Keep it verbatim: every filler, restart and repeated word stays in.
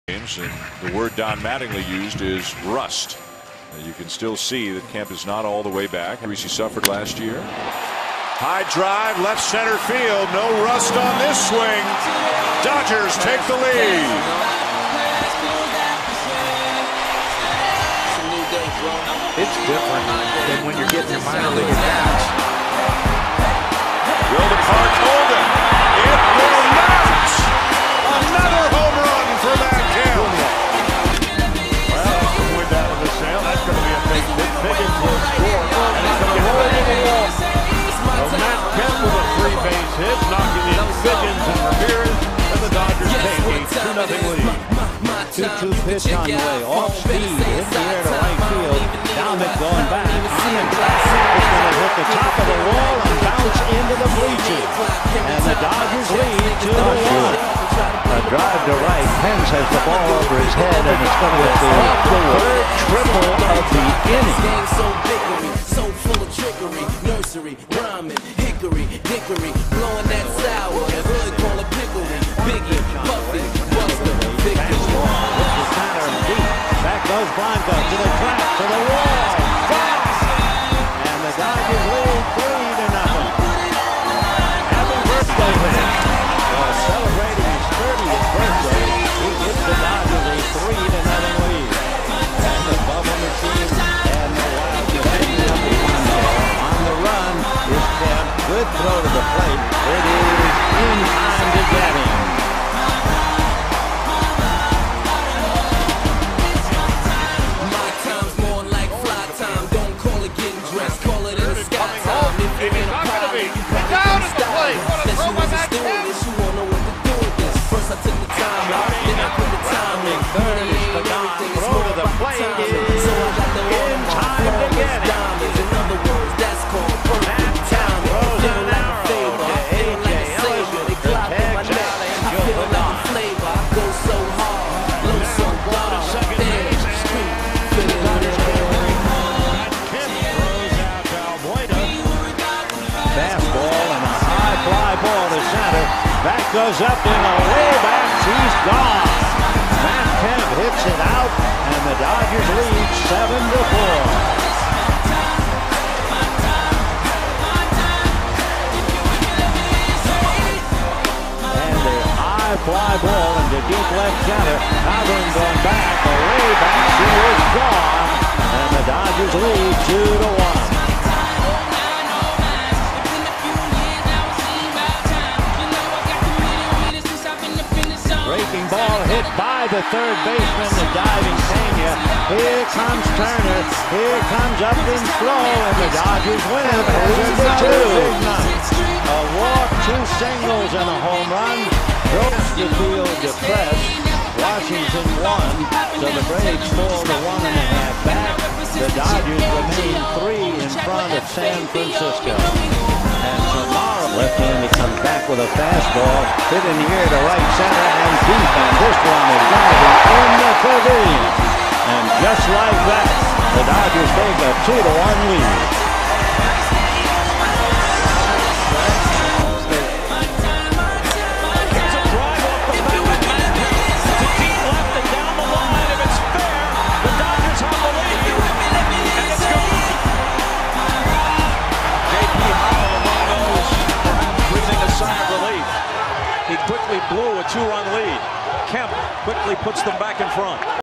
And the word Don Mattingly used is rust. You can still see that Kemp is not all the way back. He suffered last year. High drive, left center field. No rust on this swing. Dodgers take the lead. It's different than when you're getting your minor league at-bats. Will the park hold it? It will not! Another home run for Matt Kemp. Well, if we went down to the sale, that's going to be a big hit. Pickens will score, and it's going to roll in the wall. So Matt Kemp with a three-base hit, knocking in Pickens and Ramirez, and the Dodgers take a two nothing lead. two two pitch on the way, off speed, hit the air to right field. Dominic going back, on the track. It's going to hit the top of the wall and bounce into the bleachers. And the Dodgers lead two to one. A drive to right. Pence has the ball over his head, and it's going to be the third triple of the inning. So biggery, so full of trickery, nursery, rhyming, hickory, dickory, blowing that sour. The hood call it pickery, Biggie, Puffy, Buster, Victor. Back goes Blanco to the track, to the wall. Foul! And the Dodgers lead three to nothing. Happy birthday, man. While celebrating his thirtieth birthday, he gives the Dodgers a three to nothing lead. And the bubble machine and the Wild defending up the window. On the run is Kemp. Good throw to the plate. It is in time to get him. Back goes up in the waybacks. He's gone. Matt Kemp hits it out, and the Dodgers lead seven to four. And a high fly ball into deep left center. Calvin going back. The waybacks. He is gone, and the Dodgers lead two to one. Breaking ball hit by the third baseman, the diving Pena. Here comes Turner. Here comes Upton Slow, and the Dodgers win three to two. A walk, two singles, and a home run. Drove the field depressed. Washington won, so the Braves fall to one and a half back. The Dodgers remain three in front of San Francisco. And tomorrow, left-handed comes back with a fastball, hit in the air to right center and deep, and this one is going to be in the pavilion. And just like that, the Dodgers take a two to one lead. He quickly blew a two-run lead. Kemp quickly puts them back in front.